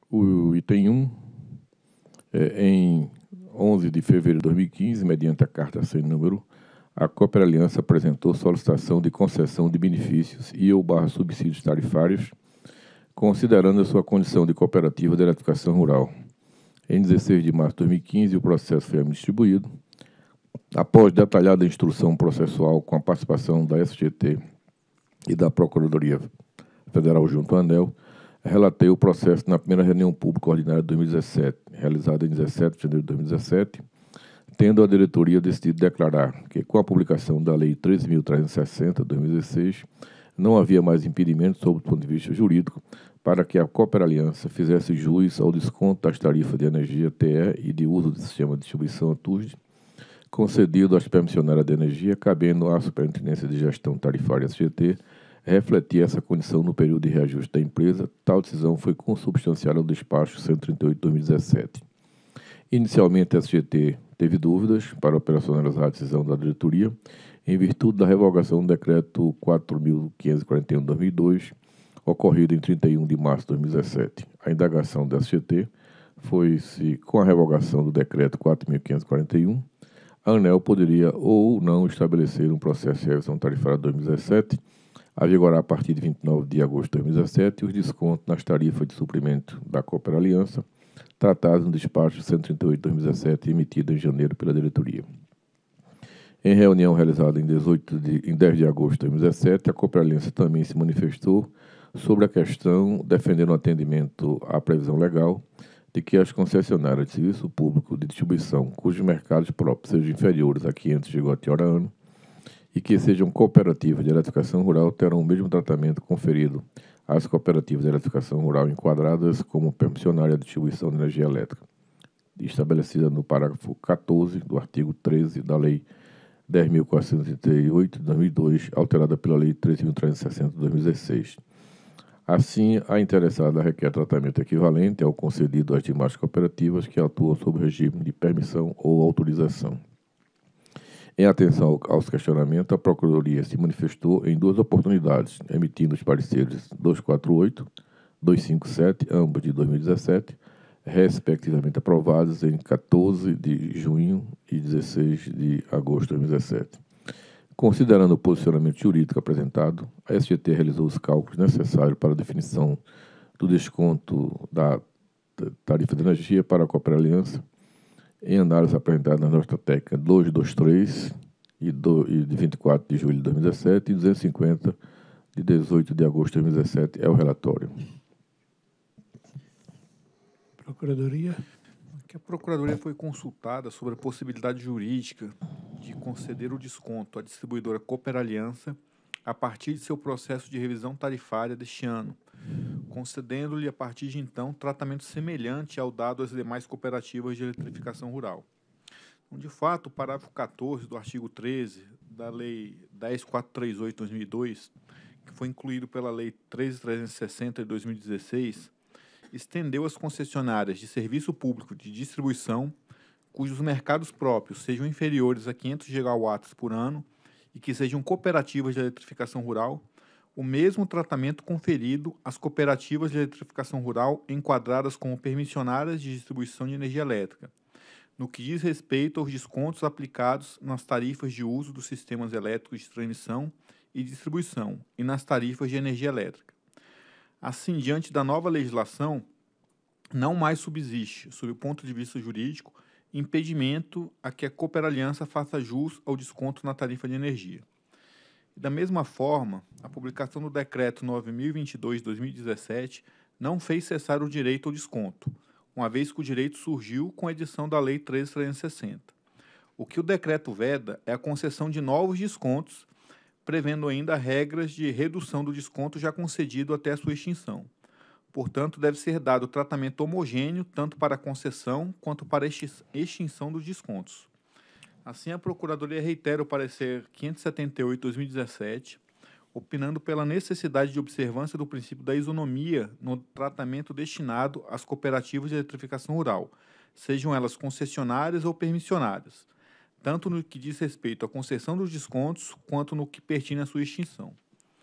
O item 1, em 11 de fevereiro de 2015, mediante a carta sem número, a Cooper Aliança apresentou solicitação de concessão de benefícios e/ou subsídios tarifários, considerando a sua condição de cooperativa de eletrificação rural. Em 16 de março de 2015, o processo foi distribuído. Após detalhada instrução processual com a participação da SGT e da Procuradoria Federal junto à ANEEL, relatei o processo na primeira reunião pública ordinária de 2017, realizada em 17 de janeiro de 2017, tendo a diretoria decidido declarar que, com a publicação da Lei 13.360, de 2016, não havia mais impedimento, sob o ponto de vista jurídico, para que a Cooper Aliança fizesse jus ao desconto das tarifas de energia TE e de uso do sistema de distribuição TUSD, concedido às permissionárias de energia, cabendo à Superintendência de Gestão Tarifária SGT refletir essa condição no período de reajuste da empresa. Tal decisão foi consubstanciada ao despacho 138 de 2017. Inicialmente, a SGT teve dúvidas para operacionalizar a decisão da diretoria, em virtude da revogação do decreto 4.541 de 2002, ocorrido em 31 de março de 2017. A indagação da SGT foi se, com a revogação do decreto 4.541, a ANEEL poderia ou não estabelecer um processo de revisão tarifária de 2017, a vigorar a partir de 29 de agosto de 2017, e os descontos nas tarifas de suprimento da Cooper Aliança, tratados no despacho 138 de 2017, emitido em janeiro pela diretoria. Em reunião realizada em 10 de agosto de 2017, a Cooper Aliança também se manifestou sobre a questão, defendendo o atendimento à previsão legal de que as concessionárias de serviço público de distribuição, cujos mercados próprios sejam inferiores a 500 GWh ano e que sejam cooperativas de eletrificação rural, terão o mesmo tratamento conferido às cooperativas de eletrificação rural enquadradas como permissionária de distribuição de energia elétrica, estabelecida no parágrafo 14 do artigo 13 da Lei 10.438 de 2002, alterada pela Lei 13.360 de 2016. Assim, a interessada requer tratamento equivalente ao concedido às demais cooperativas que atuam sob o regime de permissão ou autorização. Em atenção aos questionamentos, a Procuradoria se manifestou em duas oportunidades, emitindo os pareceres 248 e 257, ambos de 2017, respectivamente aprovados em 14 de junho e 16 de agosto de 2017. Considerando o posicionamento jurídico apresentado, a SGT realizou os cálculos necessários para a definição do desconto da tarifa de energia para a Cooper Aliança, em análise apresentada na nota técnica 223 de 24 de julho de 2017 e 250 de 18 de agosto de 2017. É o relatório. Procuradoria. Que a Procuradoria foi consultada sobre a possibilidade jurídica de conceder o desconto à distribuidora Cooper Aliança a partir de seu processo de revisão tarifária deste ano, concedendo-lhe, a partir de então, tratamento semelhante ao dado às demais cooperativas de eletrificação rural. Então, de fato, o parágrafo 14 do artigo 13 da Lei 10.438 de 2002, que foi incluído pela Lei 13.360 de 2016, estendeu às concessionárias de serviço público de distribuição, cujos mercados próprios sejam inferiores a 500 gigawatts por ano e que sejam cooperativas de eletrificação rural, o mesmo tratamento conferido às cooperativas de eletrificação rural enquadradas como permissionárias de distribuição de energia elétrica, no que diz respeito aos descontos aplicados nas tarifas de uso dos sistemas elétricos de transmissão e distribuição e nas tarifas de energia elétrica. Assim, diante da nova legislação, não mais subsiste, sob o ponto de vista jurídico, impedimento a que a Cooper Aliança faça jus ao desconto na tarifa de energia. Da mesma forma, a publicação do Decreto 9.022 de 2017 não fez cessar o direito ao desconto, uma vez que o direito surgiu com a edição da Lei 13.360. O que o decreto veda é a concessão de novos descontos, prevendo ainda regras de redução do desconto já concedido até a sua extinção. Portanto, deve ser dado tratamento homogêneo tanto para a concessão quanto para a extinção dos descontos. Assim, a Procuradoria reitera o parecer 578 de 2017, opinando pela necessidade de observância do princípio da isonomia no tratamento destinado às cooperativas de eletrificação rural, sejam elas concessionárias ou permissionárias, tanto no que diz respeito à concessão dos descontos, quanto no que pertine à sua extinção.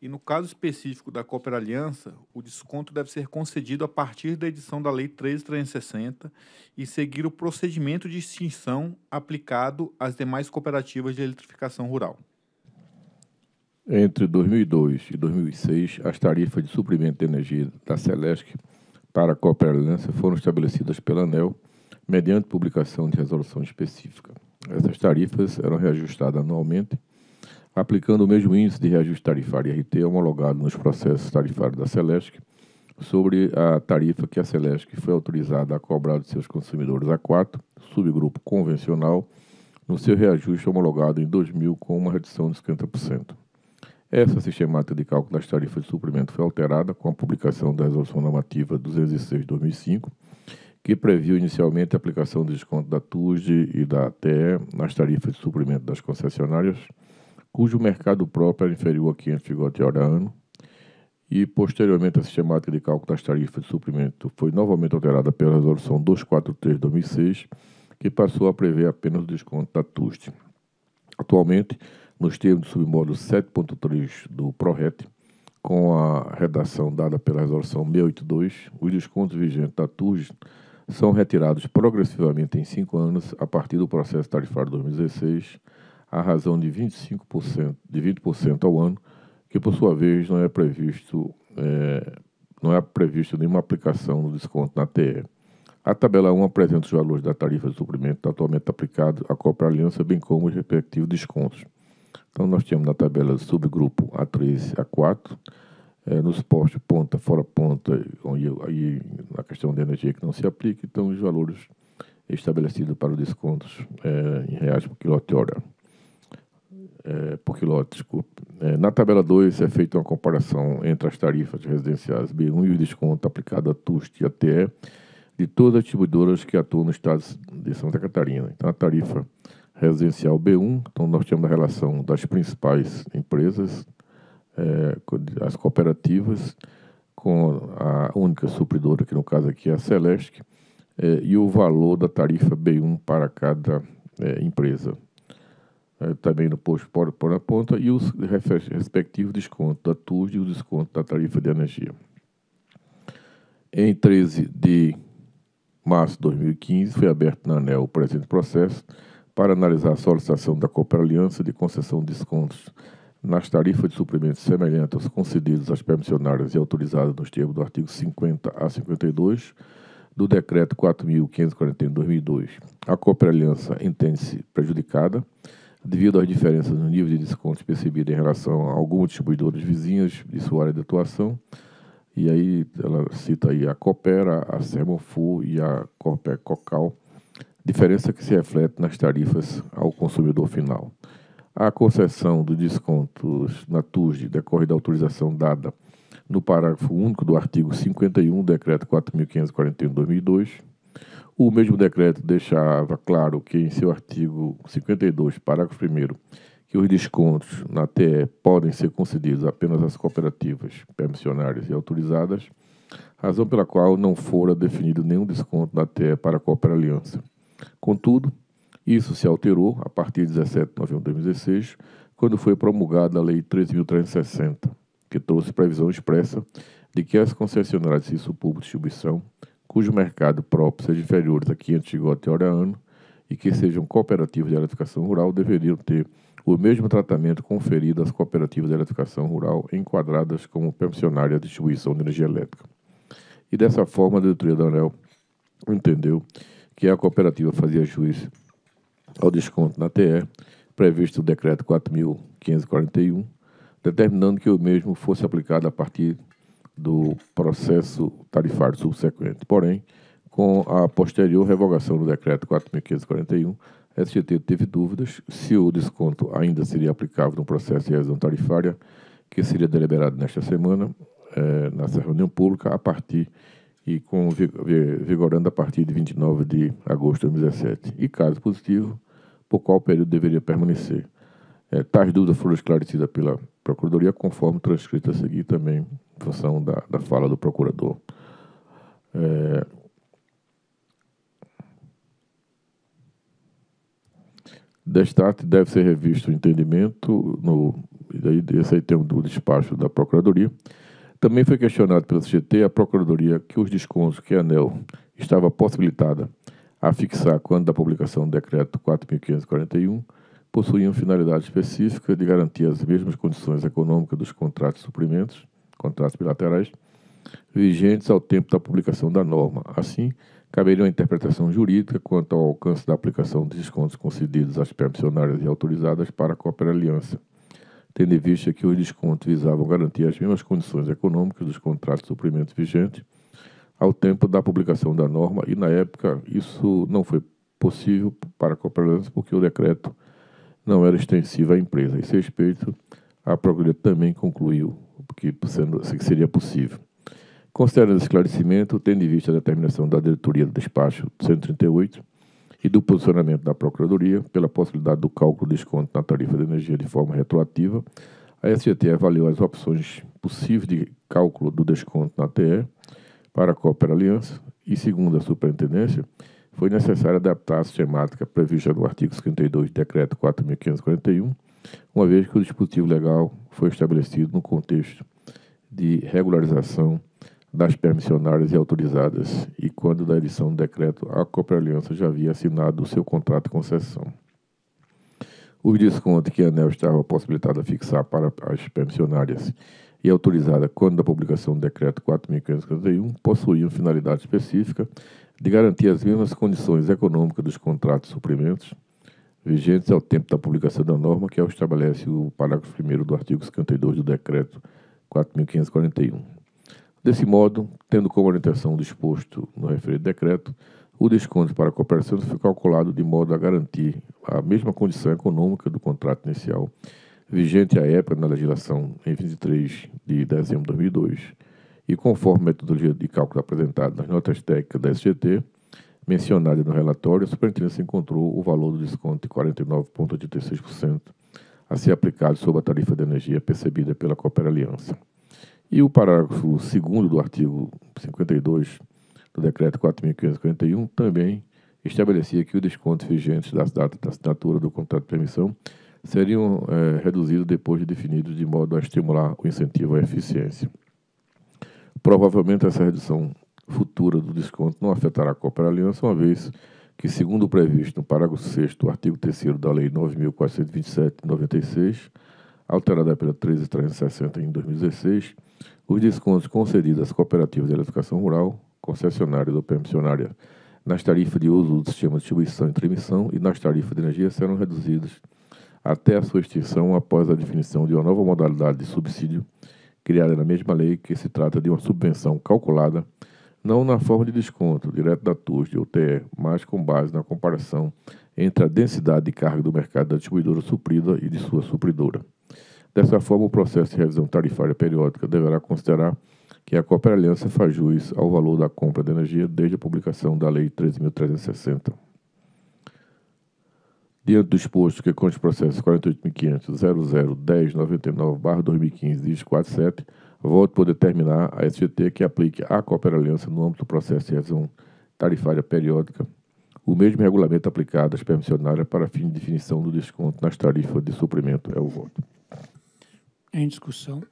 E no caso específico da Cooper Aliança, o desconto deve ser concedido a partir da edição da Lei 13.360 e seguir o procedimento de extinção aplicado às demais cooperativas de eletrificação rural. Entre 2002 e 2006, as tarifas de suprimento de energia da Celesc para a Cooper Aliança foram estabelecidas pela ANEEL mediante publicação de resolução específica. Essas tarifas eram reajustadas anualmente, aplicando o mesmo índice de reajuste tarifário IRT homologado nos processos tarifários da Celesc sobre a tarifa que a Celesc foi autorizada a cobrar de seus consumidores A4, subgrupo convencional, no seu reajuste homologado em 2000 com uma redução de 50%. Essa sistemática de cálculo das tarifas de suprimento foi alterada com a publicação da Resolução Normativa 206 de 2005, que previu inicialmente a aplicação do desconto da TUSD e da TE nas tarifas de suprimento das concessionárias, cujo mercado próprio era inferior a 500 gigawatt-hora ano, e posteriormente a sistemática de cálculo das tarifas de suprimento foi novamente alterada pela Resolução 243 de 2006, que passou a prever apenas o desconto da TUSD. Atualmente, nos termos do submódulo 7.3 do PRORET, com a redação dada pela Resolução 682, os descontos vigentes da TUSD são retirados progressivamente em 5 anos a partir do processo tarifário 2016, à razão de 20% ao ano, que por sua vez não é previsto nenhuma aplicação do desconto na TE. A tabela 1 apresenta os valores da tarifa de suprimento atualmente aplicado à Cooper Aliança, bem como os respectivos descontos. Então, nós temos na tabela do subgrupo A3 e A4, nos postos ponta, fora ponta, aí na questão de energia que não se aplica, então os valores estabelecidos para os descontos em reais por quilowatt-hora. Na tabela 2 é feita uma comparação entre as tarifas residenciais B1 e o desconto aplicado à TUSD e à TE de todas as distribuidoras que atuam no estado de Santa Catarina. Então, a tarifa residencial B1, então nós temos a relação das principais empresas, as cooperativas, com a única supridora, que no caso aqui é a Celesc, e o valor da tarifa B1 para cada empresa. Também no posto por na ponta, e os respectivos descontos da TUSD e o desconto da tarifa de energia. Em 13 de março de 2015, foi aberto na ANEEL o presente processo para analisar a solicitação da Cooper Aliança de concessão de descontos nas tarifas de suprimentos semelhantes aos concedidos às permissionárias e autorizadas nos termos do artigo 50 a 52 do Decreto 4.541 de 2002. A Cooper Aliança entende-se prejudicada devido às diferenças no nível de descontos percebido em relação a alguns distribuidores vizinhos de sua área de atuação. E aí ela cita aí a Coopera, a Sermofu e a Cooper Cocal, diferença que se reflete nas tarifas ao consumidor final. A concessão dos descontos na TUSD decorre da autorização dada no parágrafo único do artigo 51 do Decreto 4.541 de 2002. O mesmo decreto deixava claro que em seu artigo 52, parágrafo 1º, que os descontos na TE podem ser concedidos apenas às cooperativas permissionárias e autorizadas, razão pela qual não fora definido nenhum desconto na TE para a Cooper Aliança. Contudo, isso se alterou a partir de 17 de novembro de 2016, quando foi promulgada a Lei 13.360, que trouxe previsão expressa de que as concessionárias de serviço público de distribuição, cujo mercado próprio seja inferior a 500 gigawatt-hora ano e que sejam cooperativas de eletrificação rural, deveriam ter o mesmo tratamento conferido às cooperativas de eletrificação rural enquadradas como permissionárias de distribuição de energia elétrica. E dessa forma, a diretoria da ANEEL entendeu que a cooperativa fazia jus ao desconto na TE, previsto no Decreto 4.541, determinando que o mesmo fosse aplicado a partir do processo tarifário subsequente. Porém, com a posterior revogação do Decreto 4.541, a SGT teve dúvidas se o desconto ainda seria aplicável no processo de revisão tarifária, que seria deliberado nesta semana, nessa reunião pública, vigorando a partir de 29 de agosto de 2017. E, caso positivo, por qual período deveria permanecer. Tais dúvidas foram esclarecidas pela Procuradoria, conforme transcrito a seguir também, em função da fala do procurador. Destaque: deve ser revisto o entendimento esse aí tem o despacho da Procuradoria. Também foi questionado pela CGT a Procuradoria que os descontos que a ANEEL estava possibilitada a fixar quando da publicação do Decreto 4.541 possuíam finalidade específica de garantir as mesmas condições econômicas dos contratos de suprimentos, contratos bilaterais, vigentes ao tempo da publicação da norma. Assim, caberia uma interpretação jurídica quanto ao alcance da aplicação de descontos concedidos às permissionárias e autorizadas para a Cooperaliança, tendo em vista que os descontos visavam garantir as mesmas condições econômicas dos contratos de suprimentos vigentes ao tempo da publicação da norma, e na época isso não foi possível para a Cooperaliança porque o decreto não era extensivo à empresa. A esse respeito, a Procuradoria também concluiu que seria possível. Considerando esse esclarecimento, tendo em vista a determinação da diretoria do despacho 138 e do posicionamento da Procuradoria pela possibilidade do cálculo do desconto na tarifa de energia de forma retroativa, a SGT avaliou as opções possíveis de cálculo do desconto na TE para a Cooperaliança e, segundo a Superintendência, foi necessário adaptar a sistemática prevista no artigo 52 do Decreto 4.541, uma vez que o dispositivo legal foi estabelecido no contexto de regularização das permissionárias e autorizadas, e quando da edição do decreto, a Cooperaliança já havia assinado o seu contrato de concessão. Os descontos que a ANEEL estava possibilitada a fixar para as permissionárias e autorizada quando da publicação do decreto 4.541 possuíam finalidade específica de garantir as mesmas condições econômicas dos contratos de suprimentos vigentes ao tempo da publicação da norma, que estabelece o parágrafo 1º do artigo 52 do decreto 4.541. Desse modo, tendo como orientação o disposto no referido decreto, o desconto para a cooperação foi calculado de modo a garantir a mesma condição econômica do contrato inicial, vigente à época na legislação em 23 de dezembro de 2002, e conforme a metodologia de cálculo apresentada nas notas técnicas da SGT, mencionada no relatório, a Superintendência encontrou o valor do desconto de 49,86% a ser aplicado sobre a tarifa de energia percebida pela Cooperaliança. E o parágrafo 2º do artigo 52 do Decreto 4.541 também estabelecia que os descontos vigentes das datas da assinatura do contrato de permissão seriam reduzidos depois de definidos de modo a estimular o incentivo à eficiência. Provavelmente essa redução futura do desconto não afetará a Cooperaliança, uma vez que, segundo o previsto no parágrafo 6º do artigo 3º da Lei 9.427 de 96, alterada pela 13.360 em 2016, os descontos concedidos às cooperativas de eletrificação rural, concessionárias ou permissionárias, nas tarifas de uso do sistema de distribuição e transmissão e nas tarifas de energia serão reduzidos até a sua extinção após a definição de uma nova modalidade de subsídio criada na mesma lei, que se trata de uma subvenção calculada não na forma de desconto direto da TUSD ou TE, mas com base na comparação entre a densidade de carga do mercado da distribuidora suprida e de sua supridora. Dessa forma, o processo de revisão tarifária periódica deverá considerar que a Cooperaliança faz jus ao valor da compra de energia desde a publicação da Lei 13.360. Diante do exposto que consta o processo 48.500.001099/2015, dígito 47, voto por determinar a SGT que aplique à Cooperaliança, no âmbito do processo de revisão tarifária periódica, o mesmo regulamento aplicado às permissionárias para fim de definição do desconto nas tarifas de suprimento. É o voto. Em discussão.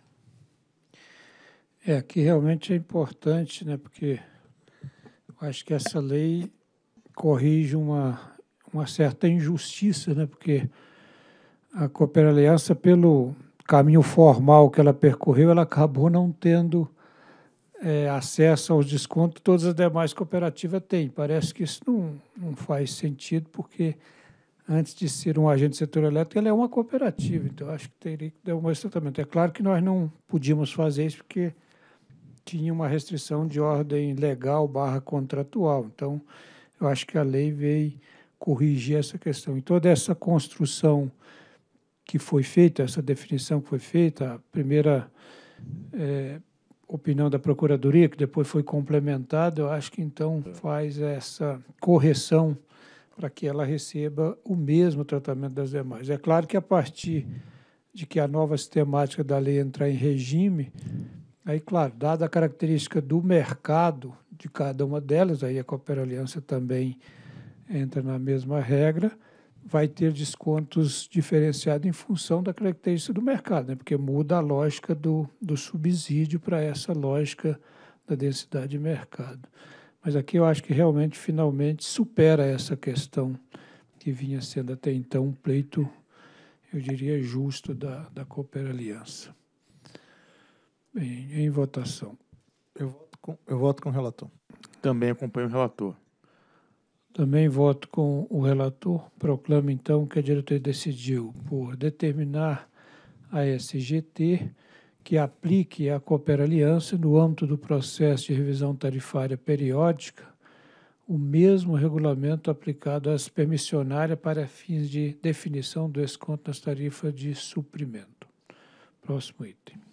Aqui realmente é importante, né, porque eu acho que essa lei corrige uma certa injustiça, né, porque a Cooperaliança, pelo caminho formal que ela percorreu, ela acabou não tendo acesso aos descontos que todas as demais cooperativas têm. Parece que isso não faz sentido, porque antes de ser um agente do setor elétrico, ela é uma cooperativa, então acho que teria que dar um tratamento. É claro que nós não podíamos fazer isso porque tinha uma restrição de ordem legal / contratual, então eu acho que a lei veio corrigir essa questão. E toda essa construção que foi feita, essa definição que foi feita, a primeira opinião da Procuradoria, que depois foi complementada, eu acho que então faz essa correção para que ela receba o mesmo tratamento das demais. É claro que a partir de que a nova sistemática da lei entrar em regime, aí, claro, dada a característica do mercado de cada uma delas, aí a Cooperaliança também entra na mesma regra, vai ter descontos diferenciados em função da característica do mercado, né? Porque muda a lógica do subsídio para essa lógica da densidade de mercado. Mas aqui eu acho que realmente, finalmente, supera essa questão que vinha sendo até então um pleito, eu diria, justo da Cooper Aliança. Bem, em votação. Eu voto com o relator. Também acompanho o relator. Também voto com o relator. Proclamo, então, que a diretoria decidiu por determinar a SGT que aplique a Cooper Aliança, no âmbito do processo de revisão tarifária periódica, o mesmo regulamento aplicado às permissionárias para fins de definição do desconto nas tarifas de suprimento. Próximo item.